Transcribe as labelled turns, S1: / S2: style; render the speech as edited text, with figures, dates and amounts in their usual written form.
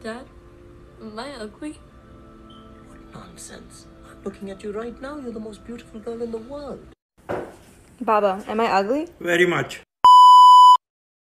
S1: Dad, am I ugly?
S2: What nonsense. I'm looking at you right now. You're the most beautiful girl in the world.
S3: Baba, am I ugly?
S4: Very much.